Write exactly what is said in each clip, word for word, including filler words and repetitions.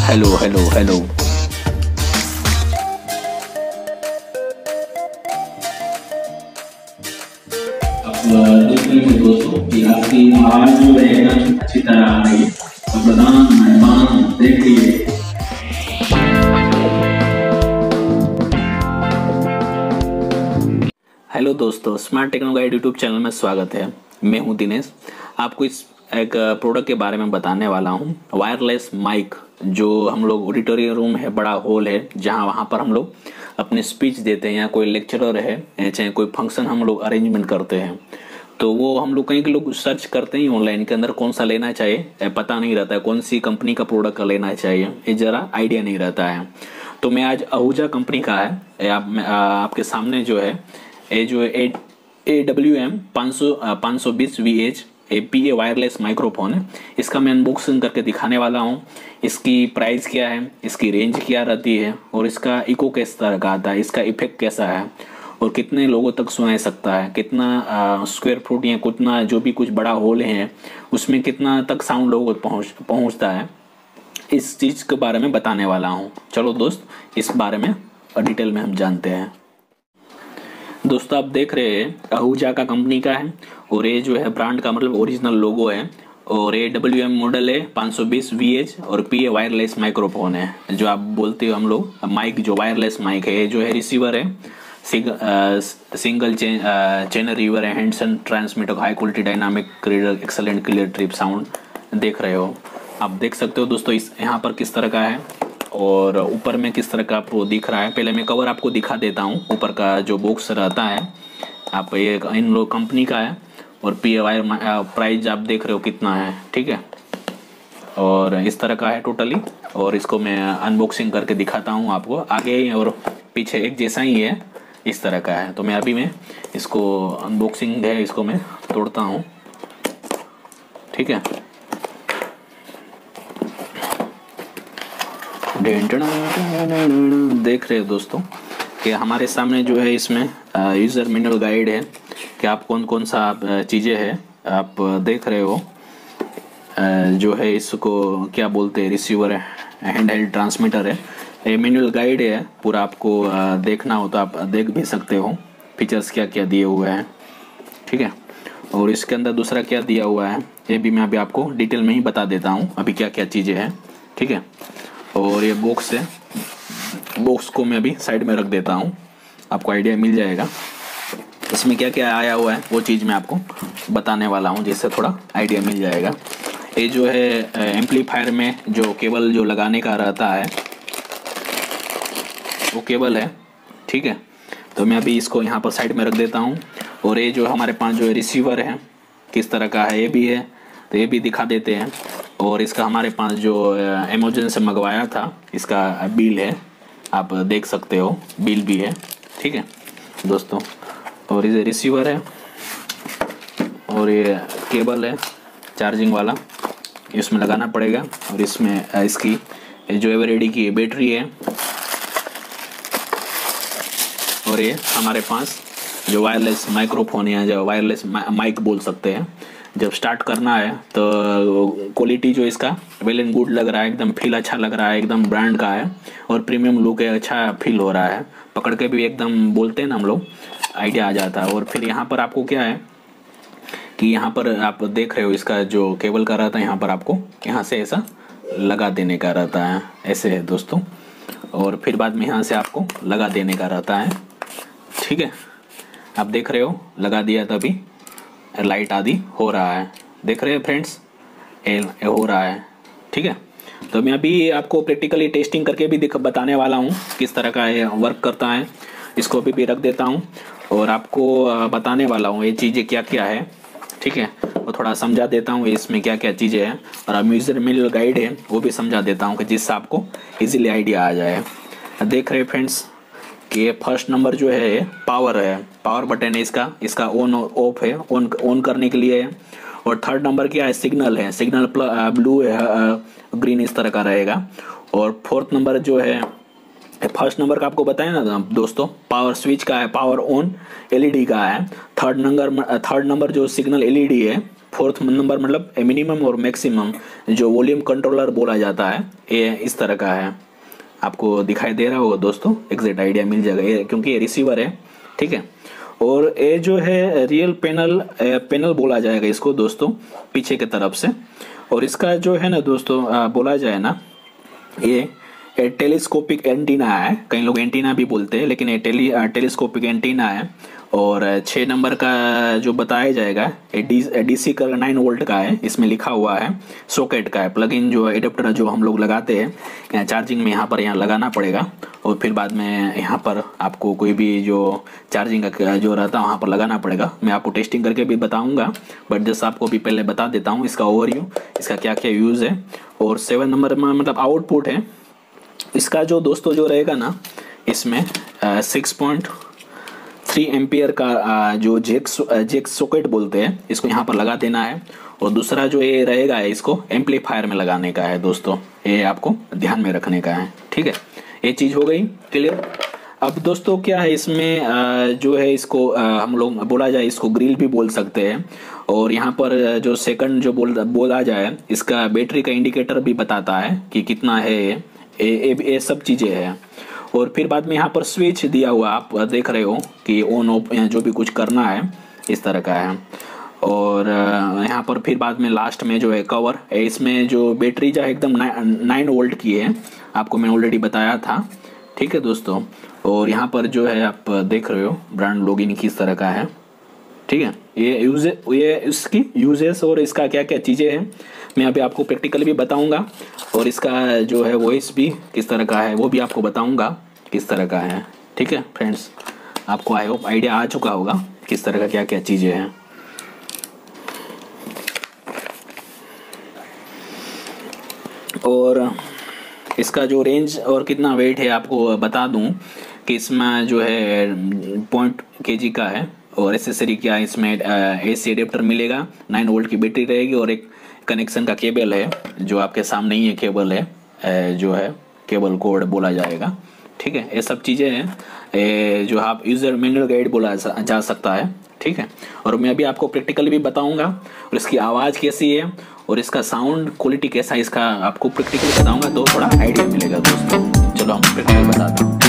Hello hello hello. अब देख रहे हैं दोस्तों कि आपकी आवाज जो है एकदम अच्छी तरह आ रही है। तो प्रधान मेहमान देख लीजिए। हेलो दोस्तों, smart techno guide YouTube channel में स्वागत है। मैं हूं दिनेश। आपको इस एक प्रोडक्ट के बारे में बताने वाला हूं। वायरलेस माइक, जो हम लोग ऑडिटोरियम रूम है, बड़ा हॉल है, जहां वहां पर हम लोग अपने स्पीच देते हैं, या कोई लेक्चरर है, चाहे कोई फंक्शन हम लोग अरेंजमेंट करते हैं, तो वो हम लोग कहीं के लोग सर्च करते हैं ऑनलाइन के अंदर कौन सा लेना चाहिए, पता नहीं रहता है कौन सी कंपनी का प्रोडक्ट लेना चाहिए, ये ज़रा आइडिया नहीं रहता है। तो मैं आज आहूजा कंपनी का है आप, आपके सामने जो है ये जो ए ए डब्ल्यू एम पाँच सौ पाँच सौ बीस V H A P A wireless microphone है। इसका मैं अनबॉक्सिंग करके दिखाने वाला हूँ। इसकी प्राइस क्या है, इसकी रेंज क्या रहती है, और इसका इको किस तरह का आता है, इसका इफेक्ट कैसा है, और कितने लोगों तक सुनाई सकता है, कितना स्क्वायर फुट या कितना जो भी कुछ बड़ा हॉल है उसमें कितना तक साउंड लोगों तक पहुँच पहुँचता है, इस चीज़ के बारे में बताने वाला हूँ। चलो दोस्त, इस बारे में डिटेल में हम जानते हैं। दोस्तों, आप देख रहे हैं आहूजा का कंपनी का है, और ये जो है ब्रांड का मतलब ओरिजिनल लोगो है, और ये डब्ल्यू एम मॉडल है पाँच सौ बीस वी एच, और पी ए वायरलेस माइक्रोफोन है, जो आप बोलते हो हम लोग माइक, जो वायरलेस माइक है। ये जो है रिसीवर है, सिंगल चैनल रिवर है, handheld transmitter, high quality dynamic reader, excellent clear crisp sound. देख रहे हो, आप देख सकते हो दोस्तों इस यहाँ पर किस तरह का है, और ऊपर में किस तरह का आपको दिख रहा है। पहले मैं कवर आपको दिखा देता हूँ, ऊपर का जो बॉक्स रहता है आप, ये इन लोग कंपनी का है, और पी ए वायर प्राइस आप देख रहे हो कितना है, ठीक है। और इस तरह का है टोटली, और इसको मैं अनबॉक्सिंग करके दिखाता हूँ आपको। आगे और पीछे एक जैसा ही है, इस तरह का है। तो मैं अभी मैं इसको अनबॉक्सिंग है, इसको मैं तोड़ता हूँ, ठीक है। देख रहे हो दोस्तों कि हमारे सामने जो है इसमें यूज़र मैनुअल गाइड है कि आप कौन कौन सा चीज़ें हैं आप देख रहे हो। जो है इसको क्या बोलते हैं, रिसीवर है, हैंड हेल्ड ट्रांसमीटर है। ये मैनुअल गाइड है पूरा, आपको देखना हो तो आप देख भी सकते हो फीचर्स क्या क्या दिए हुए हैं, ठीक है। और इसके अंदर दूसरा क्या दिया हुआ है ये भी मैं अभी आपको डिटेल में ही बता देता हूँ अभी क्या क्या चीज़ें हैं, ठीक है। और ये बॉक्स है, बॉक्स को मैं अभी साइड में रख देता हूँ, आपको आइडिया मिल जाएगा इसमें क्या क्या आया हुआ है, वो चीज़ मैं आपको बताने वाला हूँ, जिससे थोड़ा आइडिया मिल जाएगा। ये जो है एम्पलीफायर में जो केबल जो लगाने का रहता है वो केबल है, ठीक है। तो मैं अभी इसको यहाँ पर साइड में रख देता हूँ। और ये जो हमारे पास जो है रिसीवर है किस तरह का है ये भी है, तो ये भी दिखा देते हैं। और इसका हमारे पास जो अमेज़न से मंगवाया था इसका बिल है, आप देख सकते हो, बिल भी है, ठीक है दोस्तों। और ये रिसीवर है, और ये केबल है चार्जिंग वाला, इसमें लगाना पड़ेगा। और इसमें इसकी जो एवरेडी की बैटरी है, और ये हमारे पास जो वायरलेस माइक्रोफोन या जो वायरलेस माइक बोल सकते हैं, जब स्टार्ट करना है तो क्वालिटी जो इसका वेल एंड गुड लग रहा है, एकदम फील अच्छा लग रहा है, एकदम ब्रांड का है, और प्रीमियम लुक है, अच्छा फील हो रहा है, पकड़ के भी एकदम बोलते हैं ना हम लोग, आइडिया आ जाता है। और फिर यहाँ पर आपको क्या है कि यहाँ पर आप देख रहे हो इसका जो केबल का रहता है, यहाँ पर आपको यहाँ से ऐसा लगा देने का रहता है, ऐसे है दोस्तों। और फिर बाद में यहाँ से आपको लगा देने का रहता है, ठीक है। आप देख रहे हो लगा दिया, तभी लाइट आदि हो रहा है, देख रहे हैं फ्रेंड्स, ए हो रहा है, ठीक है। तो मैं अभी आपको प्रैक्टिकली टेस्टिंग करके भी दिख बताने वाला हूँ किस तरह का ये वर्क करता है। इसको अभी भी रख देता हूँ और आपको बताने वाला हूँ ये चीज़ें क्या क्या है, ठीक है। और थोड़ा समझा देता हूँ इसमें क्या क्या चीज़ें हैं, और अब यूज़र मैनुअल गाइड है वो भी समझा देता हूँ कि जिससे आपको इजीली आइडिया आ जाए। देख रहे फ्रेंड्स कि ये फर्स्ट नंबर जो है पावर है, पावर बटन है इसका, इसका ऑन और ऑफ है, ऑन ऑन करने के लिए है। और थर्ड नंबर क्या है, सिग्नल है, सिग्नल ब्लू है, ग्रीन इस तरह का रहेगा। और फोर्थ नंबर जो है, फर्स्ट नंबर का आपको बताया ना दोस्तों, पावर स्विच का है, पावर ऑन एलईडी का है। थर्ड नंबर थर्ड नंबर जो सिग्नल एलईडी है, फोर्थ नंबर मतलब मिनिमम और मैक्सिमम जो वॉल्यूम कंट्रोलर बोला जाता है ये इस तरह का है। आपको दिखाई दे रहा होगा दोस्तों, एग्जैक्ट आइडिया मिल जाएगा ये, क्योंकि ये रिसीवर है, ठीक है। और ये जो है रियल पैनल पैनल बोला जाएगा इसको दोस्तों, पीछे की तरफ से। और इसका जो है ना दोस्तों बोला जाए ना, ये टेलीस्कोपिक एंटीना है, कई लोग एंटीना भी बोलते हैं, लेकिन ये टेली टेलीस्कोपिक एंटीना है। और छः नंबर का जो बताया जाएगा डी डीसी का नाइन वोल्ट का है, इसमें लिखा हुआ है सॉकेट का है, प्लग इन जो एडेप्टर जो हम लोग लगाते हैं चार्जिंग में, यहाँ पर यहाँ लगाना पड़ेगा। और फिर बाद में यहाँ पर आपको कोई भी जो चार्जिंग का जो रहता है वहाँ पर लगाना पड़ेगा। मैं आपको टेस्टिंग करके भी बताऊँगा, बट जस्ट आपको भी पहले बता देता हूँ इसका ओवरव्यू, इसका क्या क्या यूज़ है। और सेवन नंबर में मतलब आउटपुट है इसका जो दोस्तों जो रहेगा ना, इसमें सिक्स पॉइंट थ्री एम्पियर का आ, जो जेक जेक सॉकेट बोलते हैं, इसको यहाँ पर लगा देना है। और दूसरा जो ये रहेगा है इसको एम्पलीफायर में लगाने का है दोस्तों, ये आपको ध्यान में रखने का है, ठीक है। ये चीज़ हो गई क्लियर। अब दोस्तों क्या है इसमें आ, जो है इसको आ, हम लोग बोला जाए इसको ग्रिल भी बोल सकते हैं। और यहाँ पर जो सेकंड जो बोल बोला जाए इसका बैटरी का इंडिकेटर भी बताता है कि कितना है ये ये, ये सब चीज़ें हैं। और फिर बाद में यहाँ पर स्विच दिया हुआ आप देख रहे हो कि ऑन ऑफ जो भी कुछ करना है इस तरह का है। और यहाँ पर फिर बाद में लास्ट में जो है कवर, इसमें जो बैटरी जो है एकदम नाइन वोल्ट की है, आपको मैं ऑलरेडी बताया था, ठीक है दोस्तों। और यहाँ पर जो है आप देख रहे हो ब्रांड लोगिन किस तरह का है, ठीक है। ये यूज ये इसकी यूजेस और इसका क्या क्या चीज़ें हैं मैं अभी आपको प्रैक्टिकली भी बताऊंगा। और इसका जो है वॉइस भी किस तरह का है वो भी आपको बताऊंगा किस तरह का है, ठीक है फ्रेंड्स। आपको आई होप आइडिया आ चुका होगा किस तरह का क्या क्या चीज़ें हैं। और इसका जो रेंज और कितना वेट है आपको बता दूं कि इसमें जो है पॉइंट के जी का है। और एसेसरी क्या है इसमें ए सी एडेप्टर मिलेगा, नाइन वोल्ट की बैटरी रहेगी, और एक कनेक्शन का केबल है जो आपके सामने ही है, केबल है जो है केबल कोड बोला जाएगा, ठीक है। ये सब चीज़ें हैं जो आप यूज़र मैनुअल गाइड बोला जा सकता है, ठीक है। और मैं अभी आपको प्रैक्टिकली भी बताऊंगा और इसकी आवाज़ कैसी है और इसका साउंड क्वालिटी कैसा है इसका आपको प्रैक्टिकली बताऊंगा, तो थोड़ा आइडिया मिलेगा दोस्तों। चलो हम प्रैक्टिकली बताते हैं।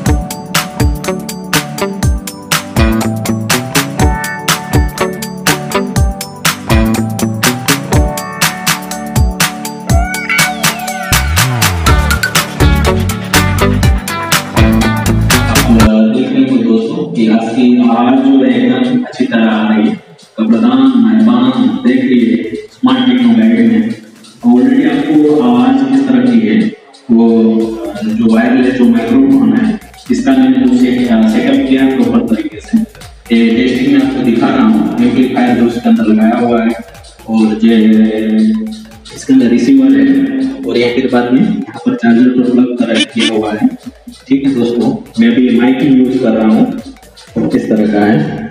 कि आपकी आवाज जो है एकदम अच्छी तरह आ रही है। तो प्रधान मेहमान देख लीजिए स्मार्ट टेक्नो गाइड में ऑलरेडी आपको आवाज किस तरह की है, वो जो वायरलेस जो माइक्रोफोन है इसका मैंने जो सेटअप किया प्रॉपर तरीके से, ये टेस्टिंग में आपको दिखा रहा हूँ। एम्पलीफायर जो इसके अंदर लगाया हुआ है और जो इसके अंदर रिसीवर है, और ये फिर बाद में यहाँ पर चार्जर पर प्लग तरह किया हुआ है, ठीक है दोस्तों। मैं अभी माइक यूज कर रहा हूँ, किस तरह का है।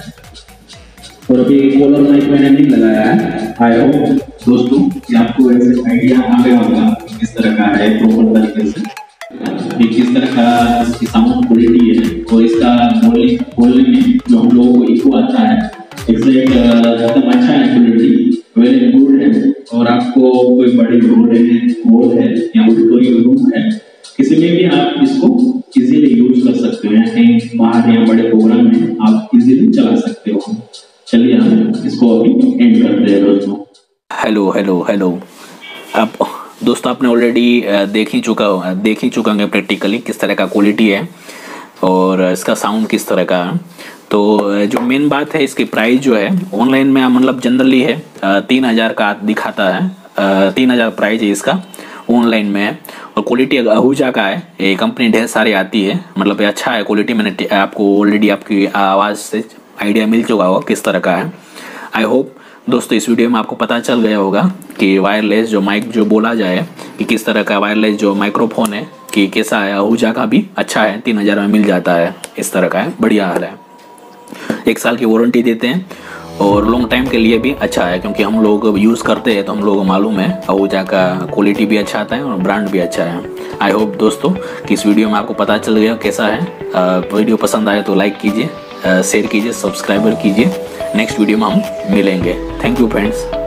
और अभी कॉलर माइक मैंने नहीं लगाया है। आई होप दोस्तों कि आपको ऐसे आइडिया आ गया होगा किस तरह का है प्रॉपर तरीके से, कि किस तरह का इसकी साउंड क्वालिटी है। और इसका बोलने बोलने में जो हम लोगों को इको आता है एग्जैक्ट एकदम अच्छा है, क्वालिटी वेरी गुड है। और आपको कोई बड़ी रोड है हॉल है या ऑडिटोरियम रूम है, किसी में भी आप इसको इजीली यूज कर सकते हैं, कहीं बाहर या बड़े प्रोग्राम में आप इजीली चला सकते हो। चलिए हम इसको अभी एंड करते हैं दोस्तों। हेलो हेलो हेलो अब दोस्तों आपने ऑलरेडी देख ही चुका देख ही चुका है प्रैक्टिकली किस तरह का क्वालिटी है और इसका साउंड किस तरह का है। तो जो मेन बात है इसकी प्राइस जो है ऑनलाइन में मतलब जनरली है तीन हज़ार का दिखाता है, तीन हज़ार प्राइस है इसका ऑनलाइन में है। और क्वालिटी आहूजा का है, ये कंपनी ढेर सारी आती है, मतलब ये अच्छा है क्वालिटी। मैंने आपको ऑलरेडी आपकी आवाज़ से आइडिया मिल चुका होगा किस तरह का है। आई होप दोस्तों इस वीडियो में आपको पता चल गया होगा कि वायरलेस जो माइक जो बोला जाए कि किस तरह का वायरलेस जो माइक्रोफोन है कि कैसा है। आहूजा का भी अच्छा है, तीन हज़ार में मिल जाता है, इस तरह का है, बढ़िया हाल है। एक साल की वारंटी देते हैं और लॉन्ग टाइम के लिए भी अच्छा है, क्योंकि हम लोग यूज़ करते हैं तो हम लोग को मालूम है आहूजा का क्वालिटी भी अच्छा आता है और ब्रांड भी अच्छा है। आई होप दोस्तों कि इस वीडियो में आपको पता चल गया कैसा है। वीडियो पसंद आए तो लाइक कीजिए, शेयर कीजिए, सब्सक्राइबर कीजिए। नेक्स्ट वीडियो में हम मिलेंगे। Thank you friends.